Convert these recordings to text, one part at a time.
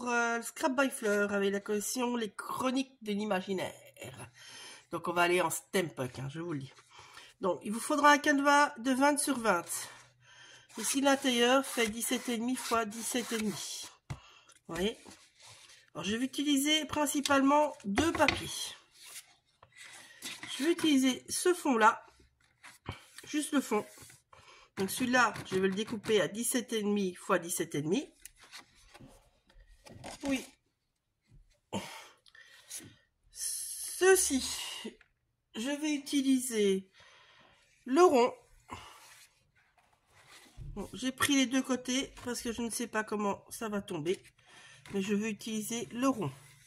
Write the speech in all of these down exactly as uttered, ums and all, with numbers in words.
pour euh, le Scrap by Fleur avec la collection Les Chroniques de l'imaginaire. Donc on va aller en steampunk, hein, je vous le dis. Donc il vous faudra un canevas de vingt sur vingt. Ici l'intérieur fait dix-sept virgule cinq x dix-sept virgule cinq. Vous voyez. Alors je vais utiliser principalement deux papiers. Je vais utiliser ce fond là, juste le fond. Donc celui-là, je vais le découper à dix-sept virgule cinq x dix-sept virgule cinq. Oui. Ceci, je vais utiliser le rond. Bon, j'ai pris les deux côtés parce que je ne sais pas comment ça va tomber. Mais je vais utiliser le rond.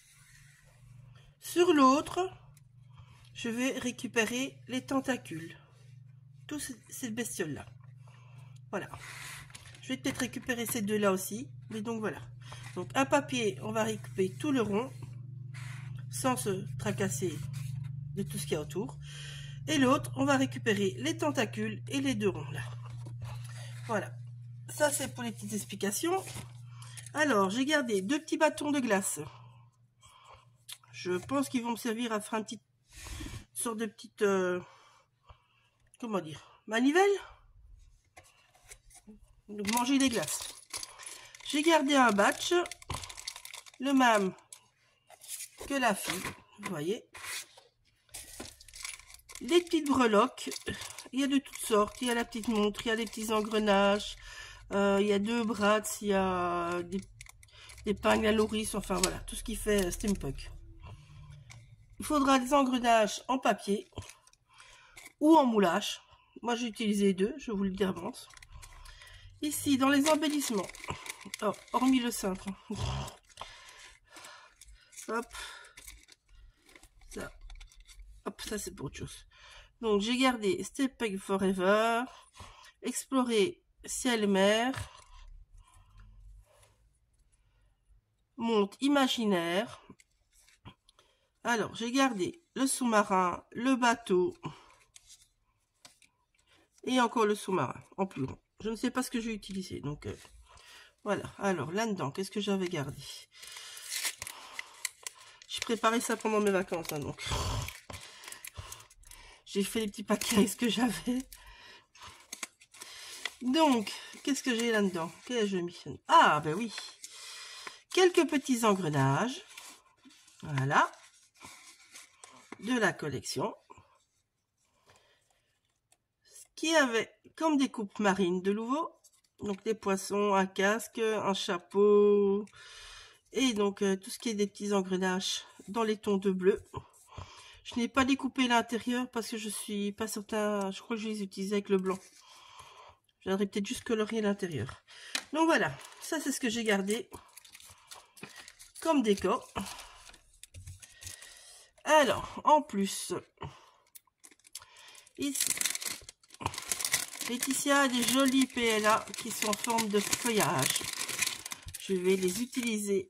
Sur l'autre, je vais récupérer les tentacules. Tous ces bestioles-là. Voilà. Je vais peut-être récupérer ces deux-là aussi. Mais donc voilà. Donc un papier, on va récupérer tout le rond. Sans se tracasser de tout ce qu'il y a autour. Et l'autre, on va récupérer les tentacules et les deux ronds là. Voilà. Ça, c'est pour les petites explications. Alors, j'ai gardé deux petits bâtons de glace. Je pense qu'ils vont me servir à faire une petite sorte de petite... Euh, comment dire, manivelle. Donc, manger des glaces. J'ai gardé un batch. Le même que la fille. Vous voyez. Les petites breloques. Il y a de toutes sortes. Il y a la petite montre. Il y a des petits engrenages. Euh, il y a deux brats. Il y a des, des pingles à loris. Enfin, voilà. Tout ce qui fait steampunk. Il faudra des engrenages en papier ou en moulage. Moi, j'ai utilisé deux, je vous le dis d'avance. Ici, dans les embellissements, oh, hormis le cintre, hop, ça, hop, ça c'est pour autre chose. Donc, j'ai gardé steampunk forever, explorer ciel et mer, monte imaginaire. Alors, j'ai gardé le sous-marin, le bateau et encore le sous-marin en plus grand. Je ne sais pas ce que je vais utiliser. Donc, euh, voilà. Alors, là-dedans, qu'est-ce que j'avais gardé? J'ai préparé ça pendant mes vacances. Hein, donc, j'ai fait les petits paquets avec ce que j'avais. Donc, qu'est-ce que j'ai là-dedans? Qu'est-ce que j'ai mis? Ah, ben oui. Quelques petits engrenages. Voilà. De la collection. Qui avait comme des coupes marines de nouveau. Donc des poissons, un casque, un chapeau. Et donc euh, tout ce qui est des petits engrenages dans les tons de bleu. Je n'ai pas découpé l'intérieur parce que je suis pas certain. Je crois que je les utilise avec le blanc. J'aurais peut-être juste colorier l'intérieur. Donc voilà. Ça c'est ce que j'ai gardé comme décor. Alors, en plus, ici, Laetitia a des jolis P L A qui sont en forme de feuillage. Je vais les utiliser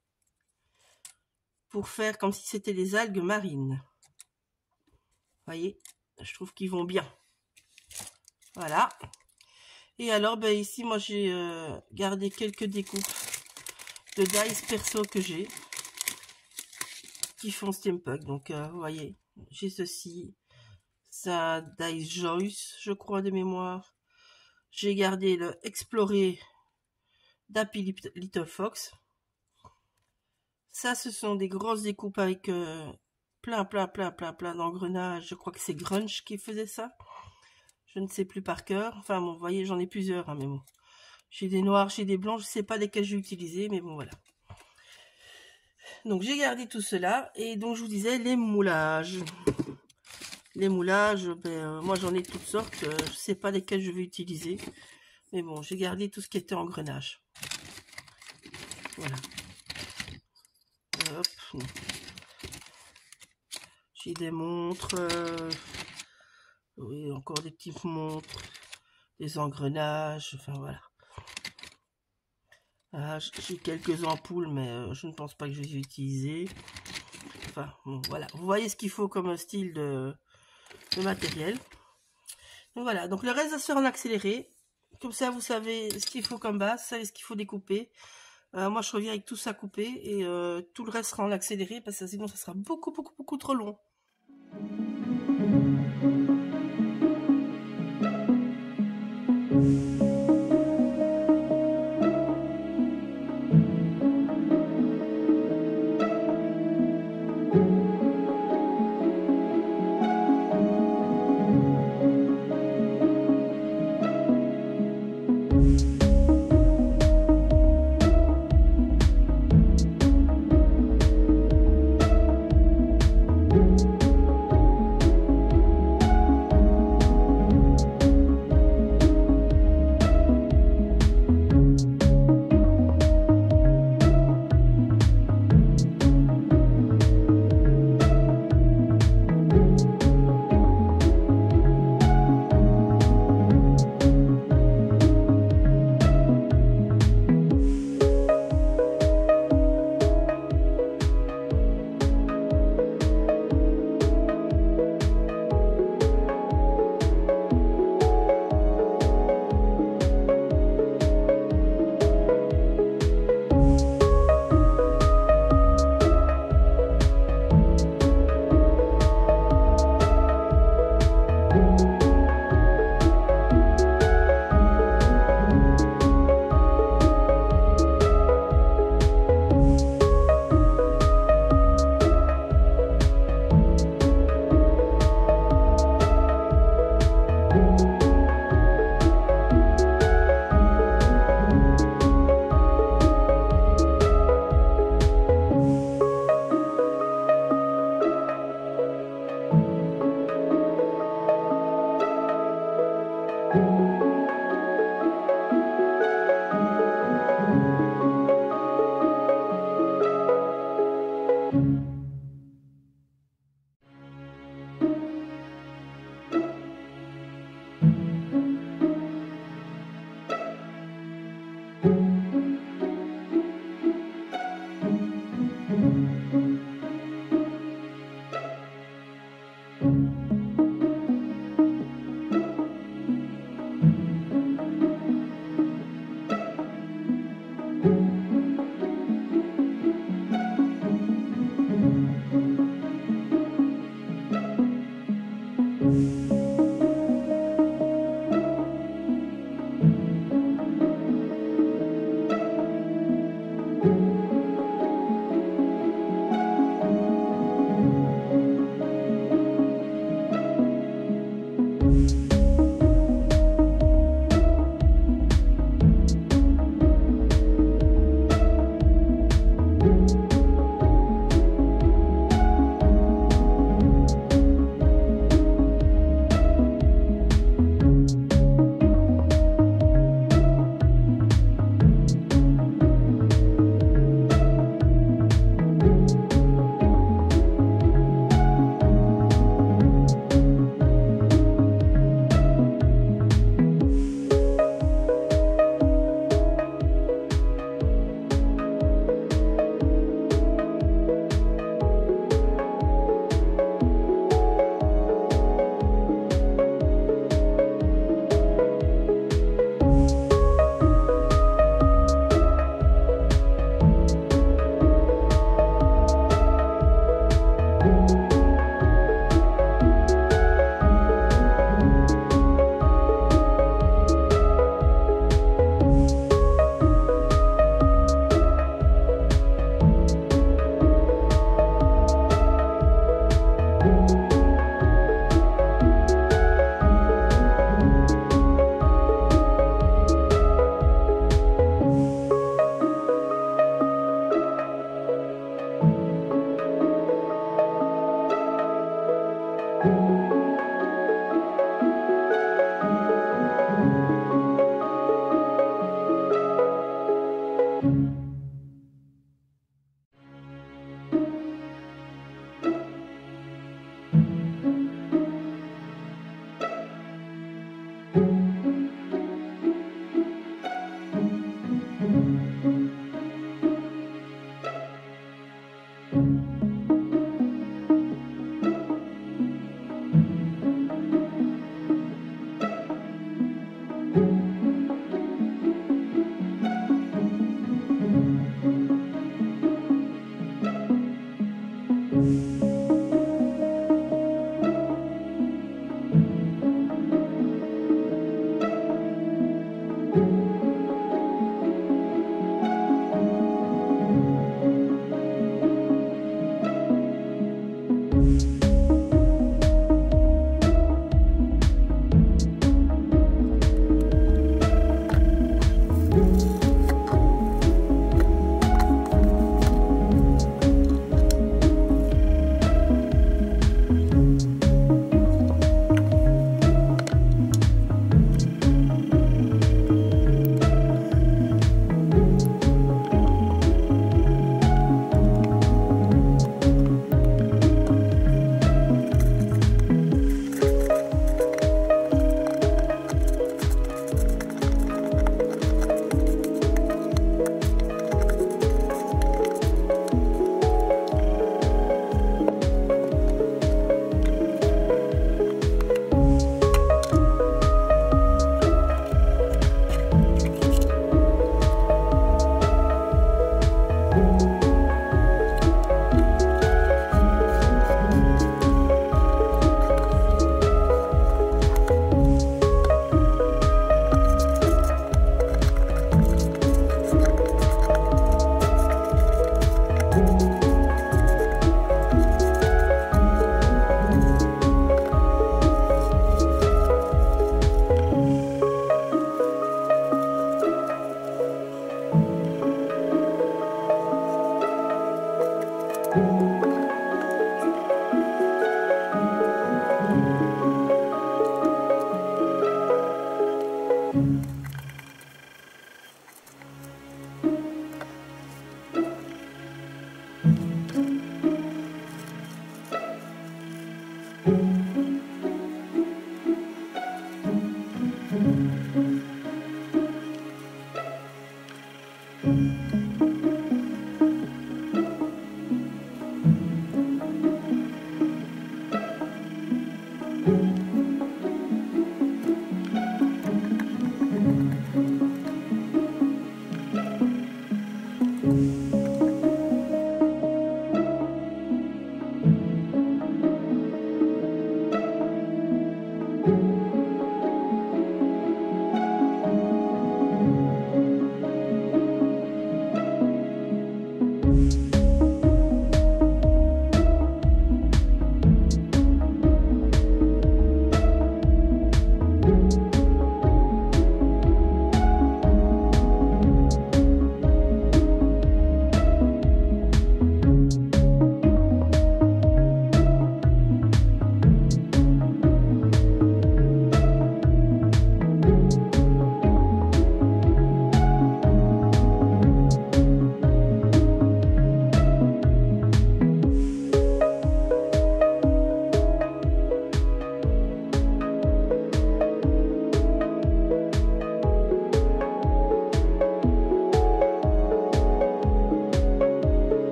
pour faire comme si c'était des algues marines. Vous voyez, je trouve qu'ils vont bien. Voilà. Et alors, ben ici, moi, j'ai euh, gardé quelques découpes de dice perso que j'ai. Qui font steampunk. Donc, euh, vous voyez, j'ai ceci. Ça, Dice Joyce, je crois, de mémoire. J'ai gardé le Explorer d'Happy Little Fox. Ça, ce sont des grosses découpes avec euh, plein, plein, plein, plein, plein d'engrenages. Je crois que c'est Grunge qui faisait ça. Je ne sais plus par cœur. Enfin, bon, vous voyez, j'en ai plusieurs, hein, mais bon. J'ai des noirs, j'ai des blancs. Je ne sais pas lesquels j'ai utilisé, mais bon, voilà. Donc j'ai gardé tout cela et donc je vous disais les moulages. Les moulages, ben, euh, moi j'en ai toutes sortes, euh, je sais pas lesquels je vais utiliser. Mais bon, j'ai gardé tout ce qui était engrenage. Voilà. Hop. J'ai des montres. Euh, oui, encore des petites montres. Des engrenages, enfin voilà. Ah, j'ai quelques ampoules, mais euh, je ne pense pas que je les ai utilisées. Enfin, bon, voilà. Vous voyez ce qu'il faut comme style de, de matériel. Donc voilà. Donc le reste va se faire en accéléré. Comme ça, vous savez ce qu'il faut comme base, vous savez ce qu'il faut découper. Euh, moi, je reviens avec tout ça coupé et euh, tout le reste sera en accéléré parce que sinon, ça sera beaucoup, beaucoup, beaucoup trop long.